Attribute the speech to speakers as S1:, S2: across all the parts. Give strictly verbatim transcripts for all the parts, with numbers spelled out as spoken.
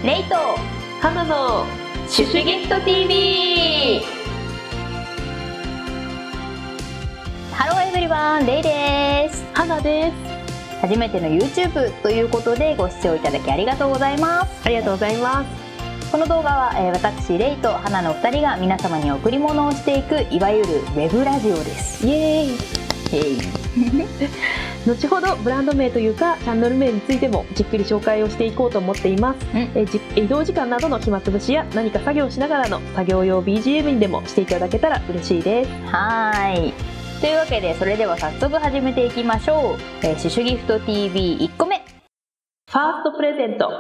S1: レイと
S2: 花の
S1: シュシュギフト ティーブイ。 ハローエブリワン、レイです。
S2: 花です。
S1: 初めての YouTube ということでご視聴いただきありがとうございます。
S2: ありがとうございます。
S1: この動画は、えー、私レイと花のふたりが皆様に贈り物をしていくいわゆるウェブラジオです。
S2: イエーイ。
S1: イエーイ
S2: 後ほどブランド名というかチャンネル名についてもじっくり紹介をしていこうと思っています。えじ移動時間などの暇つぶしや何か作業しながらの作業用 ビージーエム にでもしていただけたら嬉しいです。
S1: はーい。というわけでそれでは早速始めていきましょう。えー、シュシュギフト ティーブイいっこめ、
S2: ファーストプレゼント、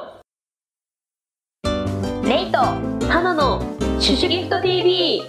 S1: レイと
S2: 花の
S1: シュシュギフト ティーブイ。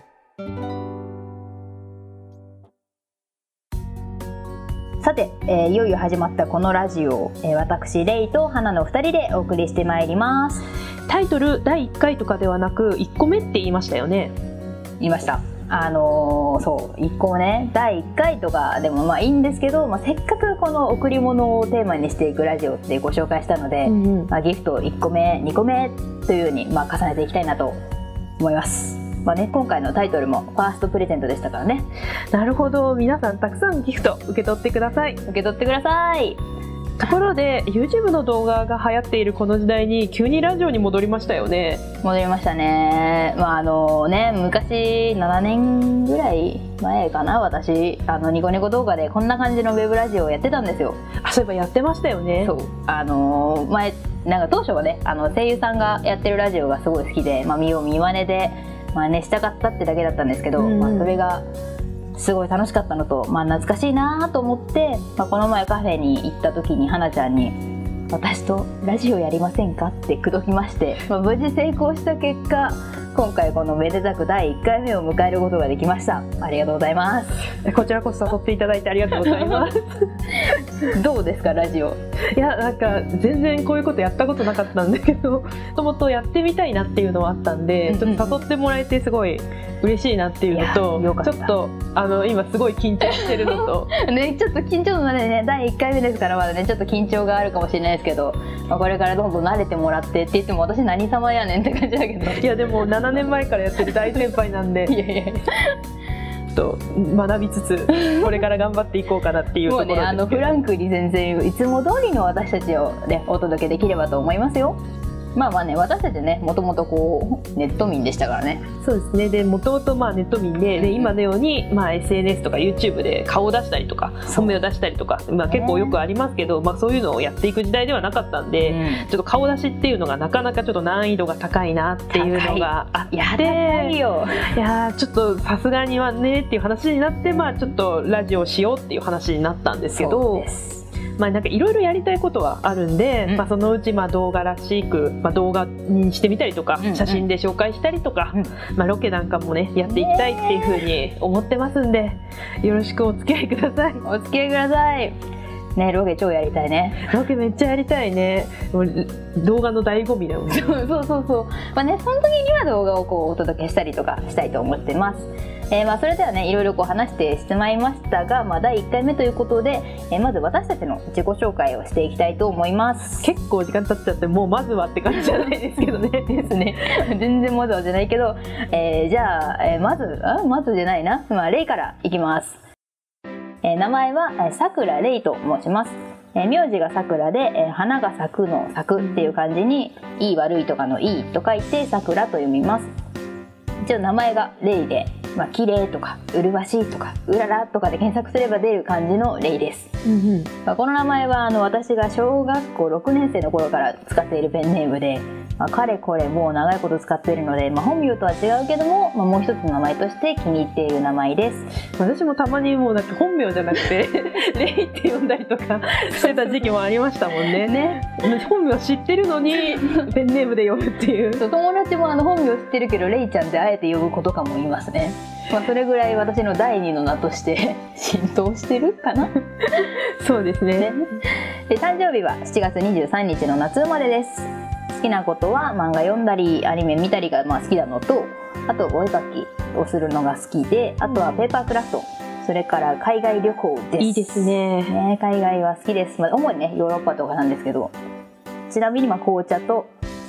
S1: さて、えー、いよいよ始まったこのラジオ、えー、私レイと花のふたりでお送りしてまいります。
S2: タイトルだいいっかいとかではなくいっこめって言いましたよね。
S1: 言いました。あのー、そういっこね、だいいっかいとかでもまあいいんですけど、まあ、せっかくこの贈り物をテーマにしていくラジオってご紹介したので、うんうん、まあ、ギフトいっこめにこめというように、まあ、重ねていきたいなと思います。まあね、今回のタイトルもファーストプレゼントでしたからね。
S2: なるほど、皆さんたくさんギフト受け取ってください。
S1: 受け取ってください。
S2: ところで YouTube の動画が流行っているこの時代に急にラジオに戻りましたよね。
S1: 戻りましたね。まああのね、昔ななねんぐらい前かな、私あのニコニコ動画でこんな感じのウェブラジオをやってたんですよ。
S2: あ、そういえばやってましたよね。
S1: そう、あの前なんか当初はね、あの声優さんがやってるラジオがすごい好きで、まあ、見よう見まねで真似したかったってだけだったんですけど、うん、まあ、それがすごい楽しかったのと、まあ、懐かしいなと思って、まあ、この前カフェに行った時に花ちゃんに「私とラジオやりませんか?」って口説きまして、まあ、無事成功した結果、今回このめでたくだいいっかいめを迎えることができました。ありがとうございます。
S2: こちらこそ誘っていただいてありがとうございます
S1: どうですかラジオ。
S2: いや、なんか全然こういうことやったことなかったんだけど、もともとやってみたいなっていうのはあったんで、うんうん、ちょっと誘ってもらえてすごい嬉しいなっていうのと、ちょっとあの今すごい緊張してるのと
S1: ね、ちょっと緊張のね、だいいっかいめですからまだねちょっと緊張があるかもしれないですけど、まあ、これからどんどん慣れてもらってって言っても私何様やねんって感じだけど、
S2: いやでもななねんまえからやってる大先輩なんでいやいやいやと学びつつこれから頑張っていこうかなっていうところですけど、もうね、あの
S1: フランクに全然いつも通りの私たちを、ね、お届けできればと思いますよ。まあまあね、私たちね、もともとこうネット民でしたからね。
S2: そうですね。で、もともとまあネット民で、で今のようにまあ エスエヌエス とか YouTube で顔を出したりとか本名を出したりとか、まあ結構よくありますけど、まあそういうのをやっていく時代ではなかったんで、うん、ちょっと顔出しっていうのがなかなかちょっと難易度が高いなっていうのがあって、いや高いよ。いやちょっとさすがにはねっていう話になって、まあちょっとラジオしようっていう話になったんですけど。まあなんかいろいろやりたいことはあるんで、うん、まあそのうちまあ動画らしく、まあ、動画にしてみたりとか、うんうん、写真で紹介したりとか、うん、まあロケなんかもねやっていきたいっていうふうに思ってますんで、よろしくお付き合いください。
S1: お付き合いくださいね。ロケ超やりたいね。
S2: ロケめっちゃやりたいね。もう動画の醍醐味だよね。
S1: そうそうそうそう、まあね、その時には動画をこうお届けしたりとかしたいと思ってます。えー、まあそれではね、いろいろこう話してしまいましたが、まあ、だいいっかいめということで、えー、まず私たちの自己紹介をしていきたいと思います。
S2: 結構時間経っちゃって、もうまずはって感じじゃないですけどね
S1: ですね全然まずはじゃないけど、えー、じゃあ、えー、まずあまずじゃないな、まあ、レイからいきます。えー、名前はさくらレイと申します。えー、名字がさくらで、えー、花が咲くの咲くっていう感じに、いい悪いとかのいいと書いてさくらと読みます。一応名前がレイで、まあ、綺麗とか麗しいとかうららとかで検索すれば出る感じのレイです。うんうん、まあ、この名前はあの私が小学校ろくねん生の頃から使っているペンネームで、まあ、かれこれもう長いこと使っているので、まあ、本名とは違うけども、まあ、もう一つの名前として気に入っている名前です。
S2: 私もたまにもうなんか本名じゃなくてレイって呼んだりとかしてた時期もありましたもんね。ね、本名知ってるのにペンネームで呼ぶっていう。
S1: そう、友達もあの本名知ってるけどレイちゃんってあえて呼ぶ子とかもいますね。まあそれぐらい私のだいにの名として浸透してるかな
S2: そうです ね, ね
S1: で誕生日はしちがつにじゅうさんにちの夏生まれです。好きなことは漫画読んだりアニメ見たりがまあ好きなのと、あとお絵描きをするのが好きで、あとはペーパークラフト、それから海外旅行です。
S2: いいです ね,
S1: ね海外は好きです。まあ、主にねヨーロッパとかなんですけど、ちなみにまあ紅茶と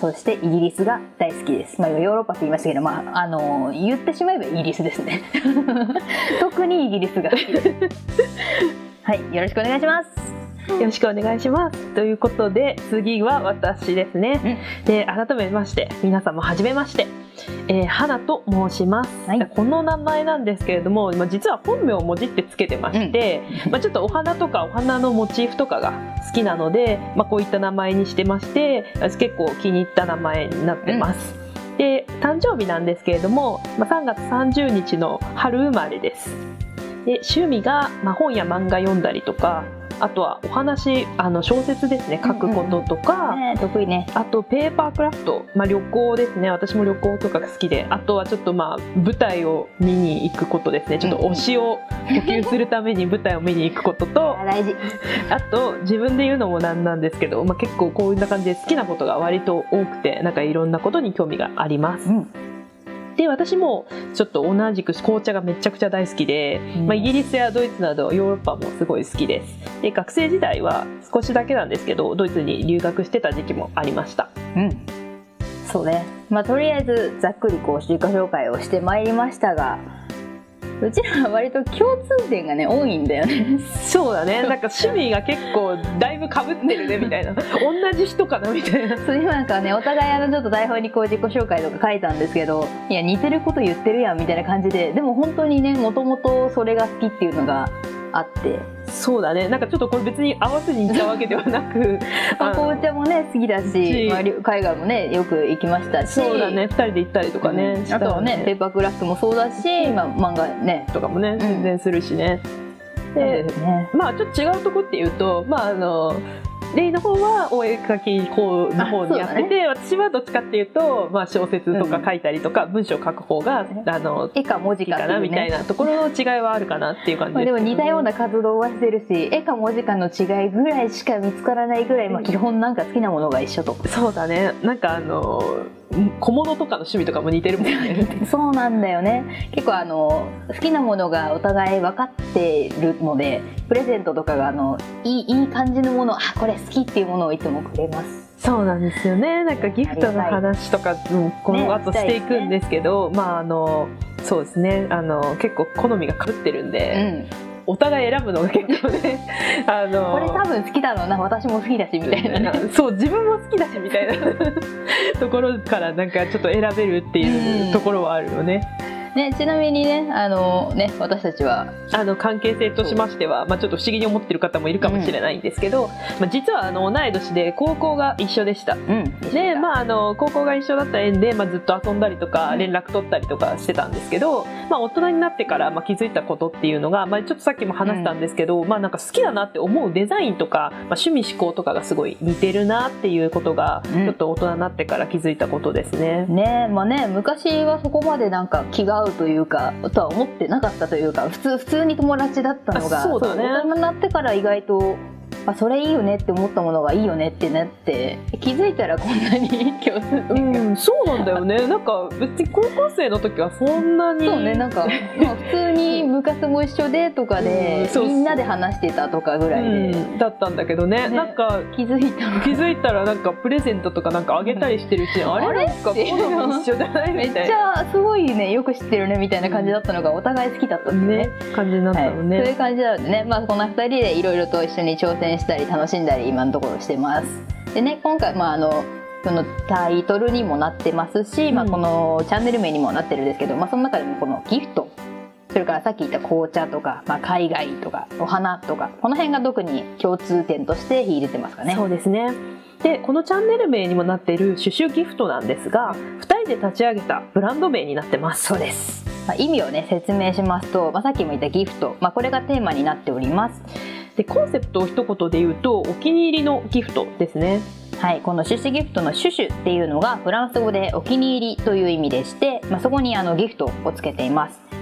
S1: そしてイギリスが大好きです。まあ、ヨーロッパって言いましたけど、まあ、あの言ってしまえばイギリスですね特にイギリスが好きですはい、よろしくお願いします。
S2: よろしくお願いします。ということで次は私ですね。うん、で改めまして皆さんもはじめまして、えー、花と申します。はい、この名前なんですけれども、まあ、実は本名をもじってつけてまして、うん、まあ、ちょっとお花とかお花のモチーフとかが好きなので、まあ、こういった名前にしてまして、結構気に入った名前になってます。うん、で誕生日なんですけれども、まあ、さんがつさんじゅうにちの春生まれです。で趣味が、まあ、本や漫画読んだりとか、あとはお話、あの小説ですね、書くこととか、
S1: うんうんね、得意ね。
S2: あとペーパークラフト、まあ、旅行ですね。私も旅行とかが好きで、あとはちょっとまあ舞台を見に行くことですね。ちょっと推しを補給するために舞台を見に行くことと
S1: 大事。
S2: あと自分で言うのもなんなんですけど、まあ、結構こういう感じで好きなことが割と多くて、なんかいろんなことに興味があります。うん、で私もちょっと同じく紅茶がめちゃくちゃ大好きで、うん、まあ、イギリスやドイツなどヨーロッパもすごい好きです。で学生時代は少しだけなんですけどドイツに留学してた時期もありました。
S1: うん、そうね、まあ、とりあえずざっくりこう自己紹介をしてまいりましたが、うちらは割と共通点がね多いんだよね
S2: そうだね、なんか趣味が結構だいぶかぶってるねみたいな同じ人かなみたいな。
S1: そう、今なんかねお互いあのちょっと台本にこう自己紹介とか書いたんですけど、いや似てること言ってるやんみたいな感じで、でも本当にねもともとそれが好きっていうのがあって。
S2: そうだね、なんかちょっとこれ別に合わせに行ったわけではなく
S1: まあ紅茶もね好きだし、まあ、海外もねよく行きましたし、
S2: そうだね、ふたりで行ったりとかね、
S1: うん、あとはねペーパークラフトもそうだし、まあ、漫画ね
S2: とかもね全然するしね。うん、で、ね、まあちょっと違うとこっていうと、まああのレイの方はお絵描き方の方にやってて、ね、私はどっちかっていうと、まあ、小説とか書いたりとか、うん、文章を書く方があの
S1: 絵か文字か、ね、
S2: かなみたいなところの違いはあるかなっていう感じです、ね。
S1: まあ、でも似たような活動はしてるし、絵か文字かの違いぐらいしか見つからないぐらい、まあ、基本なんか好きなものが一緒と。
S2: そうだね、なんかあの小物とかの趣味とかも似てるもんね
S1: そうなんだよね。結構あの好きなものがお互い分かってるので、プレゼントとかがあのいい、いい感じのもの、あこれ好きっていうものをいつもくれます。
S2: そうなんですよね。なんかギフトの話とか、うん、この後していくんですけど、ね、まああのそうですね、あの結構好みが被ってるんで、うん、お互い選ぶのが結構ねあの
S1: これ多分好きだろうな、私も好きだしみたいな、ね、
S2: そう自分も好きだしみたいなところからなんかちょっと選べるっていうところはあるよね。
S1: ね、ちなみにね、あのね、私たちはあ
S2: の関係性としましては、まあ、ちょっと不思議に思ってる方もいるかもしれないんですけど、うん、まあ、実はあの同い年で高校が一緒でした。うん、で、まあ、あの高校が一緒だった縁で、まあ、ずっと遊んだりとか連絡取ったりとかしてたんですけど、まあ、大人になってから、まあ、気づいたことっていうのが、まあ、ちょっとさっきも話したんですけど、うん、まあ、なんか好きだなって思うデザインとか、まあ、趣味思考とかがすごい似てるなっていうことが、ちょっと大人になってから気づいたことですね。
S1: うん、ね、まあね、昔はそこまでなんか気が合うというかとは思ってなかったというか、普通普通に友達だったのが、
S2: そうだね、
S1: 大人になってから意外とあそれいいよねって思ったものがいいよねってなって、気づいたらこんなに共通点が、
S2: うん、そうなんだよね。なんか別に高校生の時はそんなに、
S1: そうね、なんか、まあ、普通に部活も一緒でとかで、うん、みんなで話してたとかぐらいで、うん、
S2: だったんだけど ね, ねなんか
S1: 気づいた
S2: 気づいたらなんかプレゼントとかなんかあげたりしてるし、うん、あれなんか好み一緒じゃないみたいな、
S1: めっちゃすごいね、よく知ってるねみたいな感じだったのがお互い好きだったってね、ね
S2: 感じになったのね、
S1: はい、そういう感じなのでね、まあ、このふたりでいろいろと一緒に挑戦したり楽しんだり今のところしてます。でね、今回、まあ、あのこのタイトルにもなってますし、うん、まあ、このチャンネル名にもなってるんですけど、まあ、その中でもこのギフト、それからさっき言った紅茶とか、まあ、海外とかお花とか、この辺が特に共通点として秀でてますかね。
S2: そうですね。でこのチャンネル名にもなっているシュシュギフトなんですが、ふたりで立ち上げたブランド名になってます。
S1: そうです。まあ、意味をね説明しますと、まあ、さっきも言ったギフト、まあ、これがテーマになっております。
S2: でコンセプトを一言で言うと、お気に入りのギフトですね。
S1: はい、このシュシュギフトのシュシュっていうのがフランス語でお気に入りという意味でして、まあ、そこにあのギフトをつけています。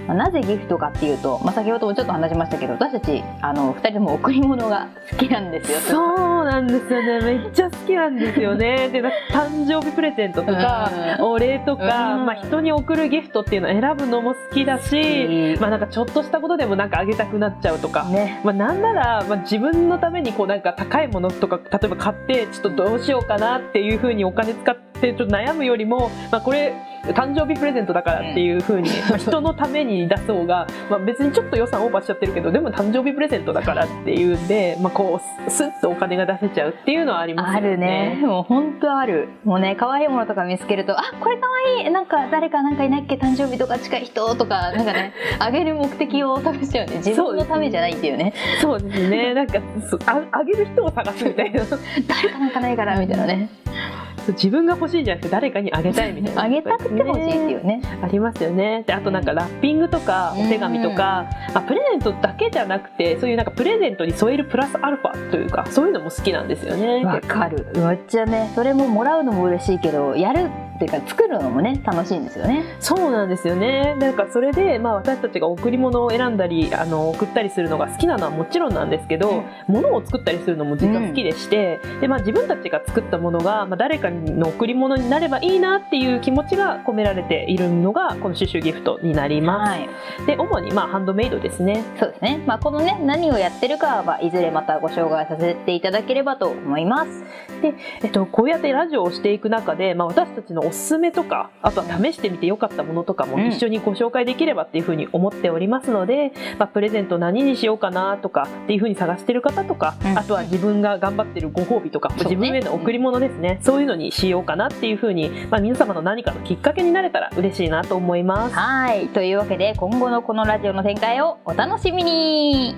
S1: まあ、なぜギフトかっていうと、まあ、先ほどもちょっと話しましたけど、私たちあのふたりとも贈り物が好きなんですよ。
S2: そうなんですよね、めっちゃ好きなんですよね。で誕生日プレゼントとか、うん、お礼とか、うん、まあ、人に贈るギフトっていうのを選ぶのも好きだし、まあ、なんかちょっとしたことでもなんかあげたくなっちゃうとか、ね、まあ、なんなら、まあ、自分のためにこうなんか高いものとか例えば買ってちょっとどうしようかなっていうふうにお金使ってちょっと悩むよりも、まあ、これ誕生日プレゼントだからっていう風に、まあ、人のために出す方が、まあ、別にちょっと予算オーバーしちゃってるけどでも誕生日プレゼントだからっていうんで、まあ、こうスッとお金が出せちゃうっていうのはありますよね。
S1: あるね、もう本当ある。もうね、可愛いものとか見つけると、あ、これ可愛い、なんか誰かなんかいないっけ、誕生日とか近い人とか、なんかね、あげる目的を探しちゃうね。自分のためじゃないっていうね。
S2: そうですね、なんかあ、あげる人を探すみたいな
S1: 誰かなんかないからみたいなね。
S2: 自分が欲しいんじゃなくて誰かにあげたいみたいな、
S1: あげたくて欲しいっていうね、
S2: ありますよね。であとなんかラッピングとかお手紙とか、まあ、プレゼントだけじゃなくてそういうなんかプレゼントに添えるプラスアルファというかそういうのも好きなんですよね。
S1: わかる、めっちゃね、それももらうのも嬉しいけどやるっていうか作るのもね楽しいんですよね。
S2: そうなんですよね。なんかそれで、まあ、私たちが贈り物を選んだりあの送ったりするのが好きなのはもちろんなんですけど、うん、物を作ったりするのも実は好きでして、うん、でまあ、自分たちが作ったものが、まあ、誰かの贈り物になればいいなっていう気持ちが込められているのがこのシュシュギフトになります。はい、で主にまあハンドメイドですね。
S1: そうですね、まあ、このね何をやってるかは、いずれまたご紹介させていただければと思います。
S2: で、えっと、こうやってラジオをしていく中で、まあ、私たちのおすすめとかあとは試してみてよかったものとかも一緒にご紹介できればっていうふうに思っておりますので、うん、まあ、プレゼント何にしようかなとかっていうふうに探してる方とか、うん、あとは自分が頑張ってるご褒美とか、うん、自分への贈り物ですね、うん、そういうのにしようかなっていうふうに、まあ、皆様の何かのきっかけになれたら嬉しいなと思います。
S1: はい、というわけで今後のこのラジオの展開をお楽しみに。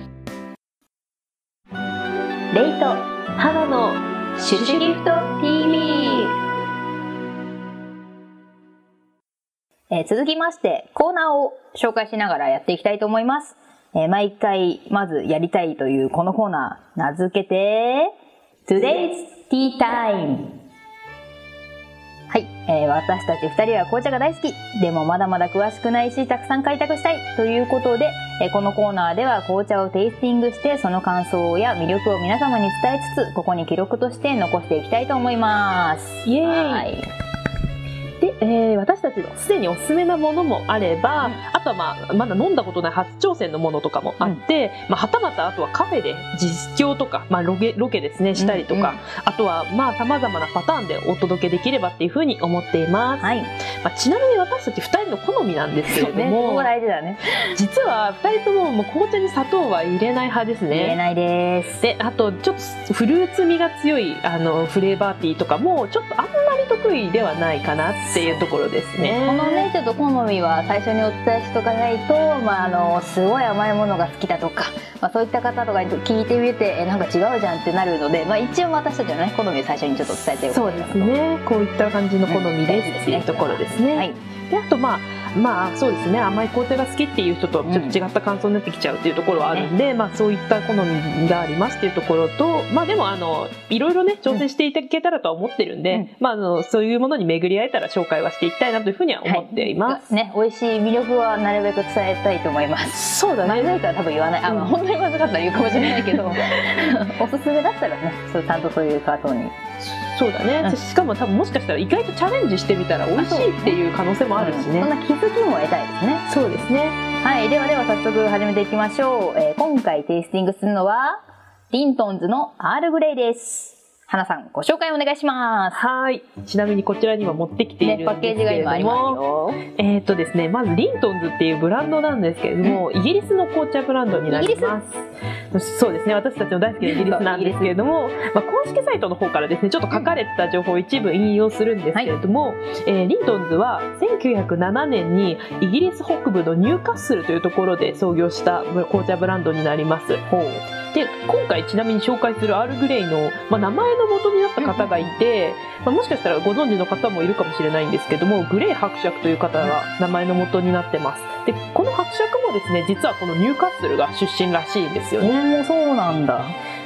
S1: レイと
S2: 花の
S1: シュシュギフト ティーブイ、えー、続きましてコーナーを紹介しながらやっていきたいと思います。えー、毎回まずやりたいというこのコーナー、名付けて Today's Tea Time。はい、えー、私たちふたりは紅茶が大好き、でもまだまだ詳しくないし、たくさん開拓したいということで、えー、このコーナーでは紅茶をテイスティングして、その感想や魅力を皆様に伝えつつ、ここに記録として残していきたいと思います。
S2: イエーイ。はい、で、えー、私たちのすでにおすすめなものもあれば、うん、あとは、まあ、まだ飲んだことない初挑戦のものとかもあって、うん、まあ、はたまたあとはカフェで実況とか、まあ、ロケ、ロケですねしたりとか、うんうん、あとはまあ様々なパターンでお届けできればっていうふうに思っています。はい、まあ、ちなみに私たちふたりの好みなんですけれども、
S1: ね、大事だね、
S2: 実はふたりとももう紅茶に砂糖は入れない派ですね。
S1: 入れないです。
S2: で、あとちょっとフルーツ味が強いあのフレーバーティーとかもちょっとあんまり得意ではないかなっていうところですね。
S1: このねちょっと好みは最初にお伝えしとかないと、まあ、あのすごい甘いものが好きだとか、まあ、そういった方とかに聞いてみてえなんか違うじゃんってなるので、まあ、一応私たちのね好みを最初にちょっと伝えておこうかなと。
S2: そうですね、こういった感じの好みですっていうところですね。はい、であとまあまあそうですね、甘い紅茶が好きっていう人とちょっと違った感想になってきちゃうっていうところはあるんで、うん、まあそういった好みがありますっていうところと、まあでもあのいろいろね挑戦していただけたらとは思ってるんで、うん、まああのそういうものに巡り合えたら紹介はしていきたいなというふうには思っています。
S1: はい、ね、美味しい魅力はなるべく伝えたいと思います。
S2: そうだね。
S1: まずいとは多分言わない。あ、まあ、本当にまずかったら言うかもしれないけど、おすすめだったらね、そうちゃんとそういうカートに。
S2: そうだね、うん、しかも多分もしかしたら意外とチャレンジしてみたら美味しいっていう可能性もあるしね、
S1: うん、そんな気づきも得たいですね。
S2: そうですね。
S1: はい、ではでは早速始めていきましょう。えー、今回テイスティングするのはリントンズのアールグレイです。花さんご紹介お願いします。
S2: はい、ちなみにこちらには持ってきているんですけれども、ね、パッケージが今ありますよ。えーっとですね、まずリントンズっていうブランドなんですけれども、イギリスの紅茶ブランドになります。そうですね、私たちの大好きなイギリスなんですけれども、まあ、公式サイトの方からですねちょっと書かれてた情報を一部引用するんですけれども、はい、えー、リントンズはせんきゅうひゃくななねんにイギリス北部のニューカッスルというところで創業した紅茶ブランドになります。ほうで今回ちなみに紹介するアールグレイの、まあ、名前の元になった方がいて、まあ、もしかしたらご存知の方もいるかもしれないんですけども、グレイ伯爵という方が名前の元になってます。でこの伯爵もですね実はこのニューカッスルが出身らしいんですよね。
S1: そうなんだ。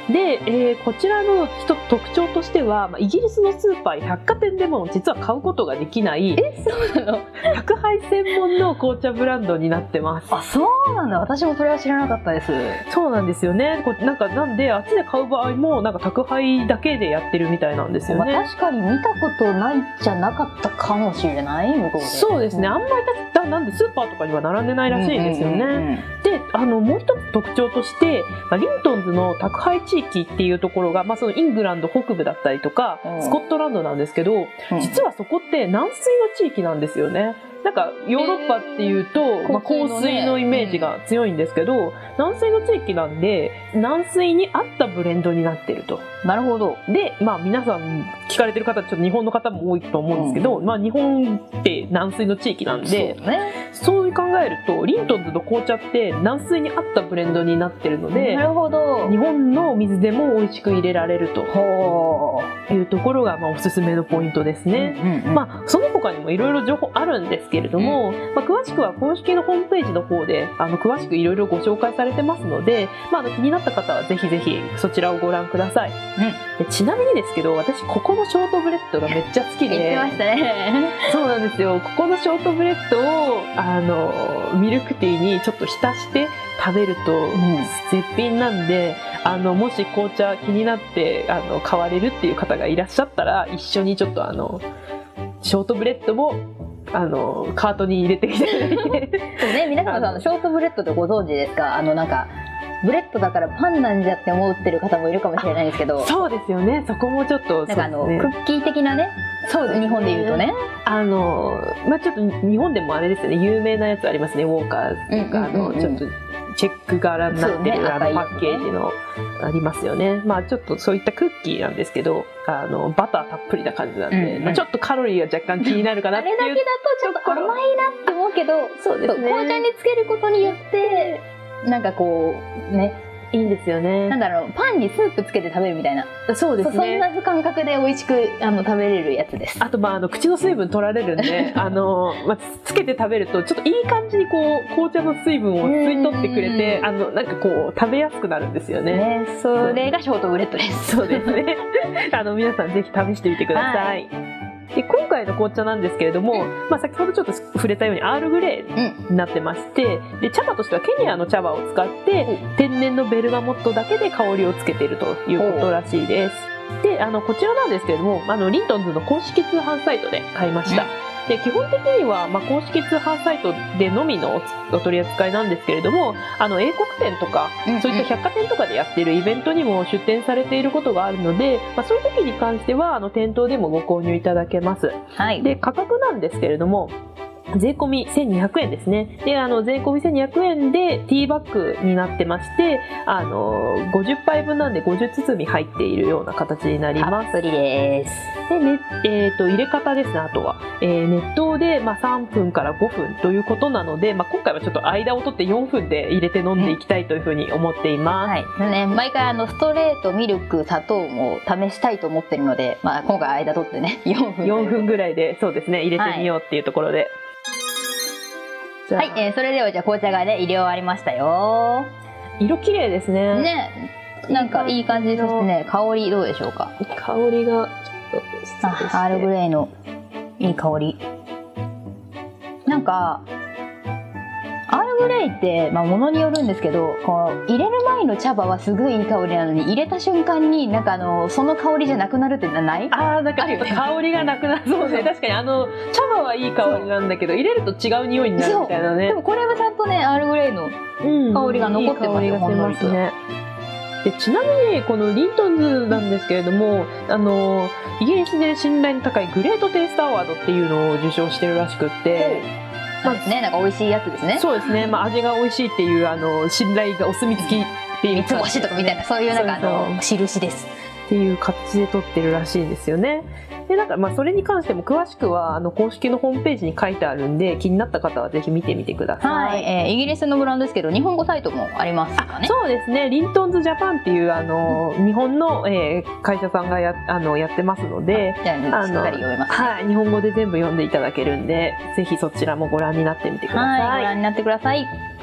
S2: で、えーこちらの一つ特徴としては、まあ、イギリスのスーパーや百貨店でも実は買うことができない
S1: え、そうなの？
S2: 宅配専門の紅茶ブランドになってます。
S1: あ、そうなんだ。私もそれは知らなかったです。
S2: そうなんですよね。こなんかなんであっちで買う場合もなんか宅配だけでやってるみたいなんですよね。
S1: まあ、確かに見たことないじゃなかったかもしれない、向こうで。
S2: そうですね。あんまりだなんでスーパーとかには並んでないらしいんですよね。で、あのもう一つ特徴として、まあ、リントンズの宅配地域っていうところが、まあ、そのイングランド北部だったりとか、うん、スコットランドなんですけど、うん、実はそこって軟水の地域なんですよね。なんかヨーロッパっていうと、えーまあ、硬水のイメージが強いんですけど、うん、軟水の地域なんで軟水に合ったブレンドになってると。
S1: なるほど。
S2: で、まあ、皆さん聞かれてる方ちょっと日本の方も多いと思うんですけど、うん、まあ、日本って軟水の地域なんで、そうね、そう考えるとリントンズの紅茶って軟水に合ったブレンドになってるので、
S1: なるほど、
S2: 日本の水でも美味しく入れられるというところが、まあ、おすすめのポイントですね。うんうんうん、まあ、その他にもいろいろ情報あるんですけれども、うん、まあ、詳しくは公式のホームページの方であの詳しくいろいろご紹介されてますので、まあ、あの気になった方はぜひぜひそちらをご覧ください。うん、でちなみにですけど、私ここのショートブレッドがめっちゃ好きで、
S1: 言ってましたね。
S2: そうなんですよ。ここのショートブレッドをあのミルクティーにちょっと浸して食べると絶品なんで、うん、あのもし紅茶気になってあの買われるっていう方がいらっしゃったら、一緒にちょっとあのショートブレッドもあのカートに入れていただいて
S1: ね、皆さんあのショートブレッドってご存知ですか？あのなんかブレッドだからパンなんじゃって思ってる方もいるかもしれないですけど、
S2: そうですよね。そこもちょっと
S1: なんかあの、ね、クッキー的なね、そうですね、日本で言うとね、
S2: あのまあちょっと日本でもあれですよね、有名なやつありますね、ウォーカーとか、あのちょっとチェック柄になってる、ね、あのパッケージのありますよね。まあちょっとそういったクッキーなんですけど、あのバターたっぷりな感じなんで、うんうん、まあ、ちょっとカロリーが若干気になるかなっていう
S1: あれだけだとちょっと甘いなって思うけど、そうですね、紅茶につけることによってなんかこうね、
S2: いいんですよね。
S1: なんだろう、パンにスープつけて食べるみたいな。
S2: そうですね。
S1: そんな感覚で美味しくあの食べれるやつです。
S2: あと、まあ、あの口の水分取られるんであの、まあ、つけて食べるとちょっといい感じにこう紅茶の水分を吸い取ってくれて、あのなんかこう食べやすくなるんですよね。
S1: ね、それがショートブレッドです。
S2: そうですね。あの皆さんぜひ試してみてください。はい、で今回の紅茶なんですけれども、うん、まあ、先ほどちょっと触れたようにアールグレーになってまして、うん、で茶葉としてはケニアの茶葉を使って、うん、天然のベルガモットだけで香りをつけているということらしいです。であのこちらなんですけれども、あのリントンズの公式通販サイトで買いました。うん、で基本的には、まあ、公式通販サイトでのみのお取り扱いなんですけれども、あの英国店とか、うんうん、そういった百貨店とかでやっているイベントにも出店されていることがあるので、まあ、そういう時に関してはあの店頭でもご購入いただけます。はい、で価格なんですけれども、税込みせんにひゃくえんですね。で、あの、税込みせんにひゃくえんでティーバッグになってまして、あの、ごじゅっぱいぶんなんでごじゅう包み入っているような形になります。
S1: たっぷりです。
S2: で、ね、えっと、入れ方ですね、あとは。えー、熱湯で、まあ、さんぷんからごふんということなので、まあ、今回はちょっと間を取ってよんふんで入れて飲んでいきたいというふうに思っています。
S1: はい。ね、毎回あの、ストレート、ミルク、砂糖も試したいと思ってるので、まあ、今回間取ってね、よんふん。
S2: よんふんぐらいで、そうですね、入れてみようっていうところで。はい
S1: はい、えー、それではじゃあ紅茶がね入れ終わりましたよ。
S2: 色綺麗ですね。
S1: ね、なんかいい感じですね。香りどうでしょうか。
S2: 香りがちょっと、
S1: あ、アールグレイのいい香り。なんかアールグレイってまあものによるんですけど、こう入れる前の茶葉はすごいいい香りなのに、入れた瞬間になんかあのその香りじゃなくなるってない？
S2: ああ、なんかちょっと香りがなくなる。そうね、確かにあの茶葉はいい香りなんだけど入れると違う匂いになるみたいなね。
S1: でもこれはちゃんとねアールグレイの香りが残ってますよ。ほんのりとね。
S2: でちなみにこのリントンズなんですけれども、あのイギリスで信頼の高いグレートテイストアワードっていうのを受賞してるらしくって。
S1: まあですね、なんか美味しいやつですね。
S2: そうですね、まあ、味が美味しいっていうあの信頼がお墨付きっていう、
S1: 三つ星とかみたいな、そういうなんかあの印です
S2: っていう形で取ってるらしいんですよね。でなんかまあそれに関しても詳しくはあの公式のホームページに書いてあるんで、気になった方はぜひ見てみてください。
S1: はい、えー、イギリスのブランドですけど日本語サイトもありますかね。
S2: そうですね、リントンズジャパンっていうあの、うん、日本の、えー、会社さんがやあのやってますので、
S1: じゃあしっかり読めます、ね、
S2: はい、日本語で全部読んでいただけるんで、ぜひそちらもご覧になってみてください。
S1: はい、ご覧になってください。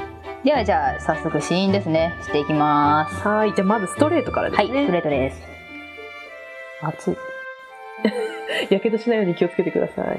S1: ではじゃあ早速試飲ですねしていきます。
S2: はい、じゃあまずストレートからですね。
S1: はい、ストレートです。熱い。
S2: やけどしないように気をつけてください。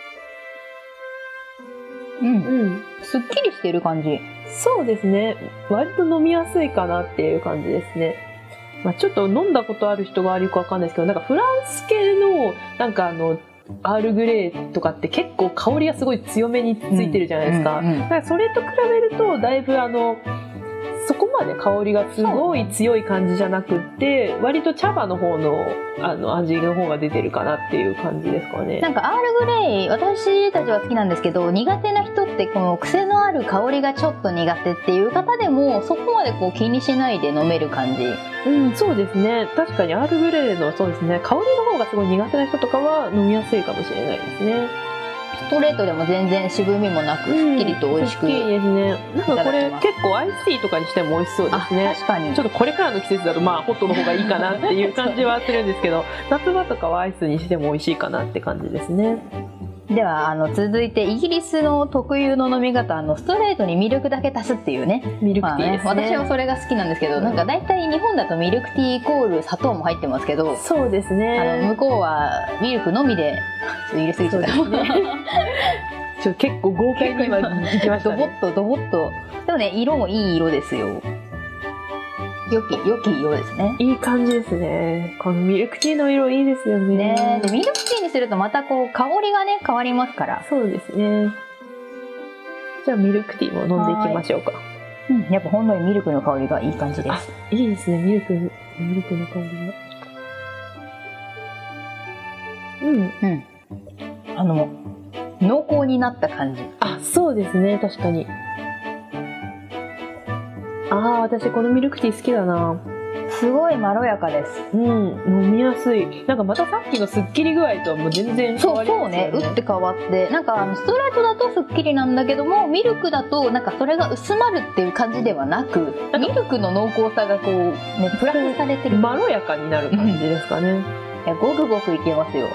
S1: うん、うん、すっきりしてる感じ。
S2: そうですね、割と飲みやすいかなっていう感じですね。まあ、ちょっと飲んだことある人があるかわかんないですけど、なんかフランス系のなんかあのアールグレーとかって結構香りがすごい強めについてるじゃないですか。うんうんうん、だからそれと比べるとだいぶあのそこまで香りがすごい強い感じじゃなくって、割と茶葉の方のあの味の方が出てるかなっていう感じですかね。
S1: なんかアールグレイ私たちは好きなんですけど、苦手な人ってこの癖のある香りがちょっと苦手っていう方でもそこまでこう気にしないで飲める感じ。
S2: うん、そうですね。確かにアールグレイのそうですね、香りの方がすごい苦手な人とかは飲みやすいかもしれないですね。
S1: ストレートでも全然渋みもなく、すっきりと美味しく、
S2: うん、すっきりですね。なんかこれ結構アイスティーとかにしても美味しそうですね。
S1: 確かに。
S2: ちょっとこれからの季節だとまあホットの方がいいかなっていう感じはするんですけど夏場とかはアイスにしても美味しいかなって感じですね。
S1: ではあの続いてイギリスの特有の飲み方、あのストレートにミルクだけ足すっていうね、
S2: ミルクティーですね。
S1: まあね、私はそれが好きなんですけど、うん、なんか大体日本だとミルクティーイコール砂糖も入ってますけど、
S2: そうですね、
S1: あの向こうはミルクのみでちょっと入れすぎちゃった、
S2: ちょっと結構豪快に今いきましたね。
S1: ドボッとドボッと。でもね、色もいい色ですよ。良き良き色ですね。
S2: いい感じですね。このミルクティーの色いいですよね。
S1: ね、でミルクティーにするとまたこう香りがね変わりますから。
S2: そうですね。じゃあミルクティーも飲んでいきましょうか。
S1: うん、やっぱほんのりミルクの香りがいい感じです。
S2: いいですね、ミルクミルクの香りが。うん
S1: うん。あの濃厚になった感じ。
S2: あ、そうですね、確かに。ああ、私このミルクティー好きだな。
S1: すごいまろやかです。
S2: うん、飲みやすい。なんかまたさっきのすっきり具合とはもう全然変わりますよね。そうそうね、
S1: 打って変わって、なんかあのストレートだとすっきりなんだけども、ミルクだとなんかそれが薄まるっていう感じではなく、ミルクの濃厚さがこうねプラスされてる。
S2: まろやかになる感じですかね。
S1: いや、ごくごくいけますよ。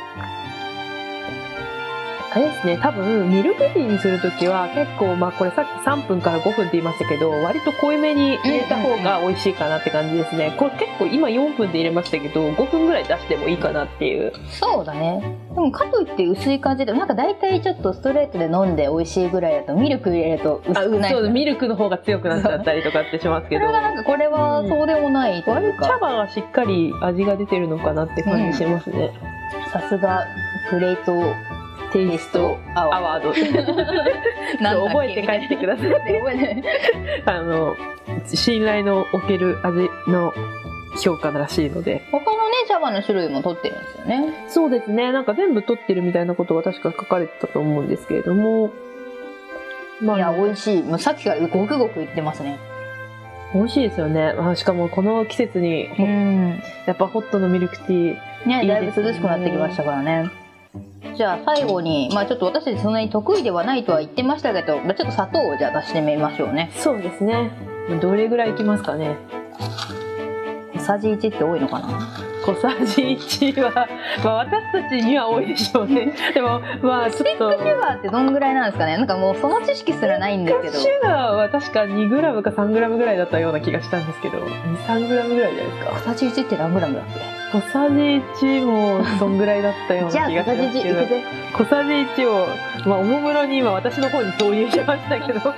S2: あれですね、多分ミルクティーにするときは結構、まあこれさっきさんぷんからごふんって言いましたけど、割と濃いめに入れた方が美味しいかなって感じですね。これ結構今よんぷんで入れましたけど、ごふんぐらい出してもいいかなっていう。
S1: そうだね。でもかといって薄い感じで、なんか大体ちょっとストレートで飲んで美味しいぐらいだとミルク入れると薄くない。
S2: そう、ミルクの方が強くなっちゃったりとかってしますけど。
S1: これがなんかこれはそうでもないというか、
S2: 茶葉がしっかり味が出てるのかなって感じしますね。
S1: さすがプレートテイストアワード
S2: 覚えて帰ってください。あの信頼のおける味の評価らしいので、
S1: 他のね茶葉の種類も取ってるんですよね。
S2: そうですね、なんか全部取ってるみたいなことが確か書かれてたと思うんですけれども、
S1: まあ、いや美味しい。もうさっきからごくごく言ってますね。
S2: 美味しいですよね。あ、しかもこの季節にうんやっぱホットのミルクティー
S1: ね、だいぶ涼しくなってきましたからね。じゃあ最後に、まあ、ちょっと私たちそんなに得意ではないとは言ってましたけど、ちょっと砂糖をじゃあ出してみましょうね。
S2: そうですね。どれぐらいいきますかね。
S1: 小さじいちって多いのかな。
S2: 小さじいちは、まあ、私たちには多いでしょうね。でもまあちょっとスティックシュガーってどんぐらいなんですかね。なんかもうその知識すらないんですけど、 スティックシュガーは確かにグラムかさんグラムぐらいだったような気がしたんですけど、に、さんグラムぐらいじゃないですか。
S1: 小さじいちって何グラムだっけ。
S2: 小さじいちもそんぐらいだったような気がしますけど、じゃあ小さじいちを、まあ、おもむろに今私の方に投入しましたけどそう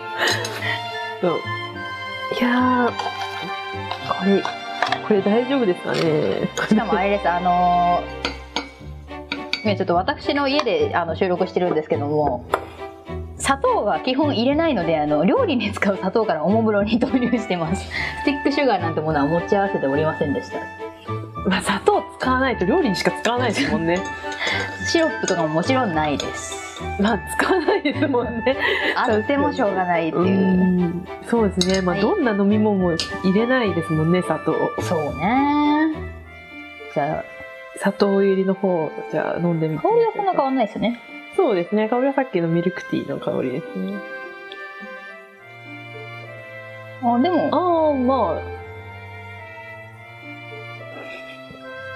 S2: いやーこれこれ大丈夫ですかね。
S1: しかもあれです、あのー、ちょっと私の家であの収録してるんですけども、砂糖は基本入れないので、あの料理に使う砂糖からおもむろに投入してます。スティックシュガーなんてものは持ち合わせておりませんでした。
S2: まあ、砂糖使わないと料理にしか使わないですもんね。
S1: シロップとかももちろんないです。
S2: まあ使わないですもんね。
S1: あってもしょうがないっていう。
S2: うそうですね。まあ、はい、どんな飲み物も入れないですもんね、砂糖。
S1: そうね。じゃあ
S2: 砂糖入りの方じゃあ飲んでみて。
S1: 香りはそんな変わんないですよね。
S2: そうですね。香りはさっきのミルクティーの香りですね。
S1: あ、でも
S2: ああ、まあ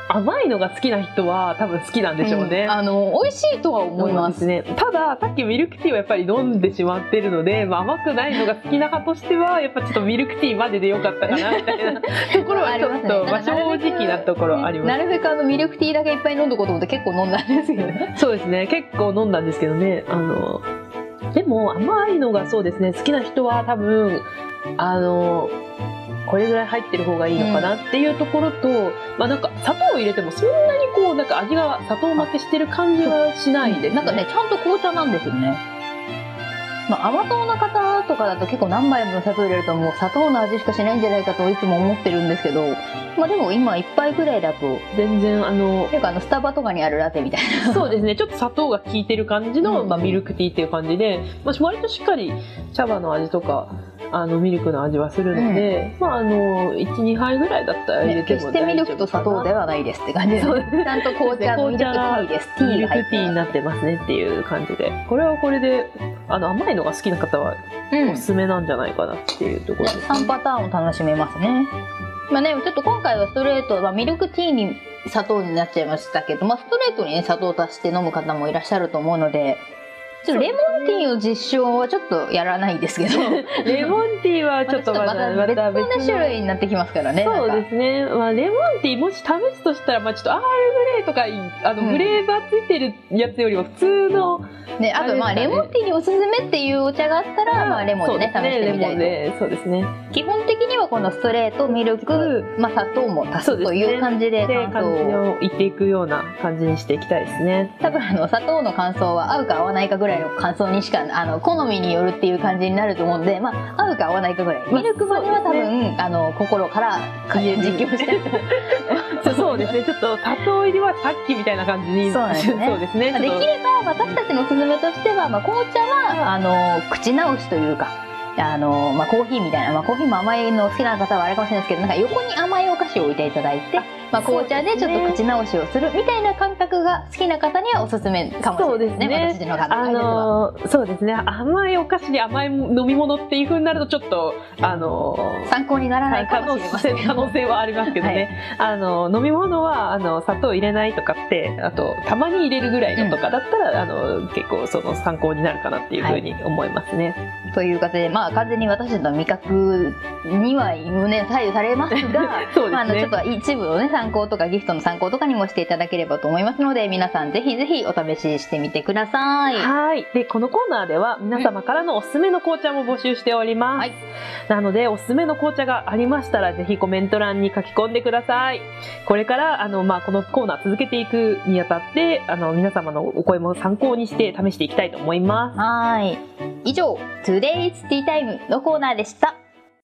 S2: 甘いのが好きな人は多分好きなんでしょうね、
S1: うん、あの美味しいとは思います
S2: ね。たださっきミルクティーはやっぱり飲んでしまってるので、まあ、甘くないのが好きな派としてはやっぱちょっとミルクティーまででよかったかなみたいなところはちょっと、まあ、正直なところあります。
S1: なるべくあのミルクティーだけいっぱい飲んどこうと思って結構飲んだんですけどね。
S2: そうですね、結構飲んだんですけどね。あのでも甘いのがそうですね好きな人は多分あのこれぐらい入ってる方がいいのかなっていうところと、うん、まあなんか砂糖を入れてもそんなにこうなんか味が砂糖負けしてる感じはしないですね。
S1: なんかねちゃんと紅茶なんですよね。まあ、甘党の方とかだと結構何杯も砂糖入れるともう砂糖の味しかしないんじゃないかといつも思ってるんですけど、まあでも今いっぱいぐらいだと
S2: 全然あの
S1: なんかあのスタバとかにあるラテみたいな
S2: そうですねちょっと砂糖が効いてる感じの、まあ、ミルクティーっていう感じで、まあ、割としっかり茶葉の味とかあのミルクの味はするので、うん、まああの いちにはいぐらいだったら入れても大丈夫かな、ね、決してミルクと砂糖ではないですって感じで、ね、ちゃんと紅茶のミルクティーです。ティーが入ってます。ミルクティーになってますねっていう感じで、これはこれであの甘いのが好きな方はおすすめなんじゃないかなっていうところです、ね、
S1: さんパターンを楽しめますね。まあね、ちょっと今回はストレート、まあ、ミルクティーに砂糖になっちゃいましたけど、まあ、ストレートに、ね、砂糖を足して飲む方もいらっしゃると思うので、ちょっとレモンティーの実証はちょっとやらないですけど
S2: レモンティーはちょっとまた
S1: 別の種類になってきますからね。
S2: そうですね、まあ、レモンティーもし試すとしたら、まあ、ちょっとアールグレーとかあの、うん、フレーバーついてるやつよりは普通の
S1: ね、あとまあレモンティーにおすすめっていうお茶があったら、まあ、レモンでね試してみたいと。
S2: でそうですね、
S1: 基本的にはこのストレートミルク、まあ、砂糖も足すという感じで
S2: 乾燥をいっていくような感じにしていきたいですね。
S1: 多分あの砂糖の乾燥は合うか合わないかぐらいの乾燥にしかあの好みによるっていう感じになると思うので、まあ、合うか合わないかぐらい、まあ、ミルクまでは多分、ね、あの心から実況してる
S2: そうですね、ちょっと砂糖入りはさっきみたいな感じに
S1: そうですね
S2: そうですね、
S1: できれば私たちのおすすめとしては、まあ、紅茶はあの口直しというかあの、まあ、コーヒーみたいな、まあ、コーヒーも甘いの好きな方はあれかもしれないですけど、なんか横に甘いお菓子を置いていただいて、まあ、紅茶でちょっと口直しをするみたいな感覚が好きな方にはおすすめかもしれないですね。私の方
S2: あのー、そうですね、甘いお菓子に甘い飲み物っていう風になるとちょっと、あのー、
S1: 参考にならないかもしれません
S2: 可能性はありますけどね、はい、あの飲み物はあの砂糖入れないとかってあとたまに入れるぐらいのとかだったら、うん、あの結構その参考になるかなっていう風に思いますね、
S1: はい、という形で、まあ、完全に私たちの味覚には、ね、左右されますがそうですね、まあ、あのちょっと一部のね参考とかギフトの参考とかにもしていただければと思いますので、皆さんぜひぜひお試ししてみてください。
S2: はい。でこのコーナーでは皆様からのおすすめの紅茶も募集しております、はい、なのでおすすめの紅茶がありましたらぜひコメント欄に書き込んでください。これからあの、まあ、このコーナー続けていくにあたってあの皆様のお声も参考にして試していきたいと思います。
S1: はい。以上 Today's Tea Time のコーナーでした。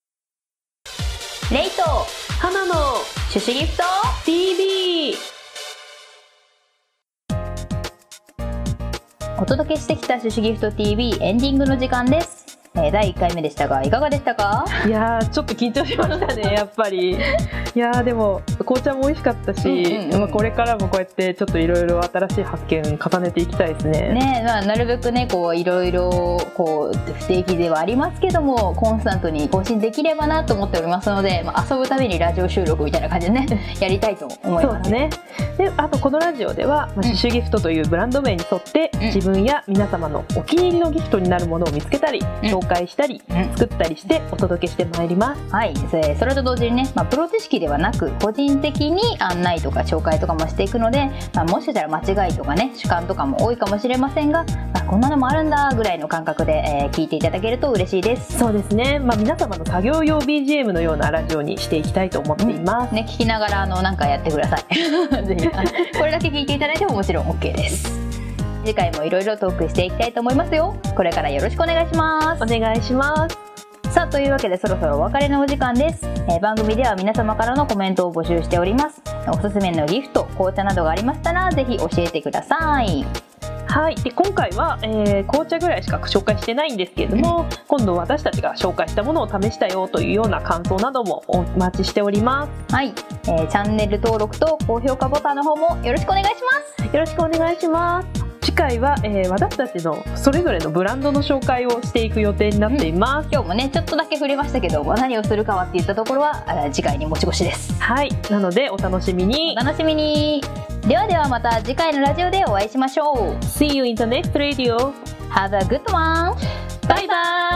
S1: レイと
S2: 花の
S1: シュシュギフト
S2: ティービー
S1: お届けしてきたシュシュギフト ティービー エンディングの時間です。えー、だいいっかいめでしたがいかがでしたか？
S2: いやーちょっと緊張しましたねやっぱり。いやーでも紅茶も美味しかったし、うんうんうん、まあ、これからもこうやってちょっといろいろ新しい発見重ねていきたいですね。
S1: ね、まあ、なるべくねこういろいろこう不定期ではありますけどもコンスタントに更新できればなと思っておりますので、まあ、遊ぶたびにラジオ収録みたいな感じでねやりたいと思います。
S2: そうですね。であとこのラジオでは、まあ、シュシュギフトというブランド名に沿って、うん、自分や皆様のお気に入りのギフトになるものを見つけたり、うん、紹介したり、うん、作ったりしてお届けしてまいります。
S1: はい、それと同時にね、まあ、プロ知識ではなく個人的に案内とか紹介とかもしていくので、まあ、もしかしたら間違いとかね主観とかも多いかもしれませんが、まあ、こんなのもあるんだぐらいの感覚で、えー、聞いていただけると嬉しいです。
S2: そうですね、まあ、皆様の作業用 ビージーエム のようなラジオにしていきたいと思っています、
S1: うんね、聞きながらあのなんかやってくださいぜひこれだけ聞いていただいてももちろん オーケー です。次回もいろいろトークしていきたいと思いますよ。これからよろしくお願いします。
S2: お願いします。
S1: さあというわけでそろそろお別れのお時間です。えー、番組では皆様からのコメントを募集しております。おすすめのギフト紅茶などがありましたらぜひ教えてください。
S2: はい、で今回は、えー、紅茶ぐらいしか紹介してないんですけれども、うん、今度私たちが紹介したものを試したよというような感想などもお待ちしております。
S1: はい、えー、チャンネル登録と高評価ボタンの方もよろしくお願いします。
S2: よろしくお願いします。次次回は、えー、私たちのそれぞれのブランドの紹介をしていく予定になっています、
S1: うん、今日もねちょっとだけ触れましたけど、何をするかはっていったところは次回に持ち越しです。
S2: はい、なのでお楽しみに。
S1: お楽しみに。ではではまた次回のラジオでお会いしましょう。
S2: See you in the next radio.
S1: Have a good one.
S2: バイバイ。